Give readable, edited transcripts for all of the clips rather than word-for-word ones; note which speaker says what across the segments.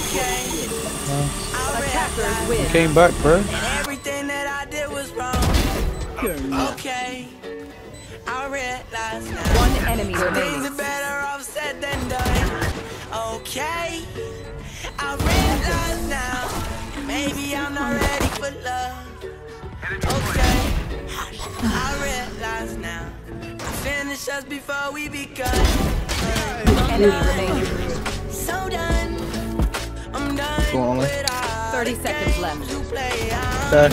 Speaker 1: Attackers win.
Speaker 2: Came back, bro.
Speaker 3: Everything that I did was wrong. Okay, I realize now.
Speaker 1: One enemy
Speaker 3: Things
Speaker 1: remaining.
Speaker 3: are better off said than done. Okay, I realize now. Maybe I'm not ready for love. Okay, I realize now. I finish us before we begun.
Speaker 1: Enemy remaining.
Speaker 3: So done. I'm done with all
Speaker 1: 30
Speaker 3: the
Speaker 1: seconds
Speaker 3: games
Speaker 1: left.
Speaker 3: you play out.
Speaker 2: Dead.
Speaker 3: So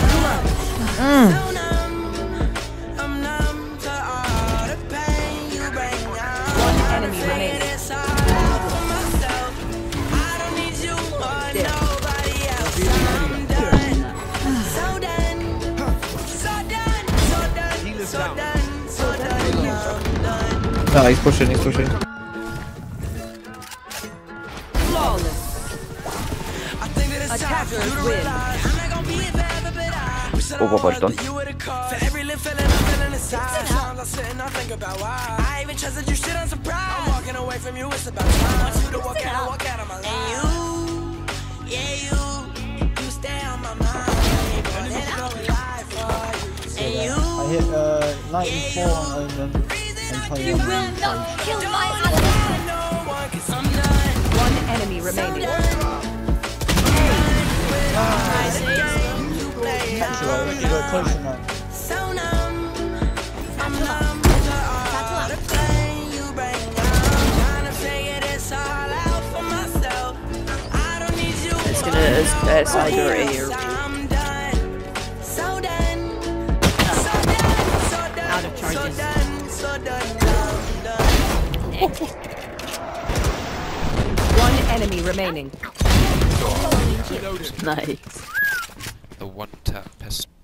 Speaker 3: numb, I'm numb to all the pain you bring out.
Speaker 1: One enemy remaining.
Speaker 3: It's all out for myself. I don't need you or nobody else. I'm done. So done. So done. So done. So done. So done. I'm done.
Speaker 2: Nah, he's pushing, he's pushing.
Speaker 1: Flawless.
Speaker 3: I think that it's time for you
Speaker 1: Attackers
Speaker 3: to
Speaker 1: win.
Speaker 3: realize I'm not gonna be it forever, but I wish that I
Speaker 4: Popatrz
Speaker 3: was
Speaker 4: tam.
Speaker 3: you were the cause. For every little feeling I'm feeling inside. Sometimes I sit and I think about why I even trusted you shit unsurprised. I'm walking away from you, it's about time. I want you to walk out of my life. And you, yeah you stay on my mind. And I would lie for you. And you,
Speaker 5: I hit 94 on Omen and playing
Speaker 6: You will not kill my ally.
Speaker 3: no one can I'm done.
Speaker 1: One enemy remaining.
Speaker 5: Actually, you got close enough.
Speaker 3: So numb, I'm numb to all the pain you bring out. Trying to figure this all out for myself. I don't need you.
Speaker 4: It's gonna, it's either A or B.
Speaker 3: I'm done. So done. So done. So done.
Speaker 1: Out of charges.
Speaker 3: So done. So done. I'm done.
Speaker 1: One enemy remaining.
Speaker 4: Nice.
Speaker 7: The one tap pistol.